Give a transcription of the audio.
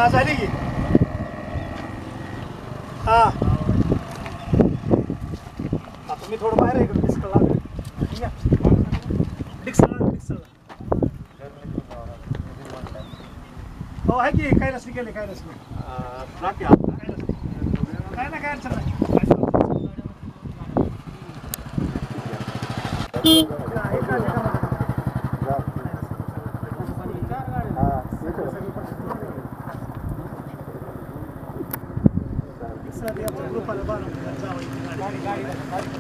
हा झाली की हा आता मी थोडं बाहेर आहे इकडे डिस्कला डिक्सलला हो आहे की काय नसली केले काय नसले काय ना काय अडचण नाही ग्रुप आला बारा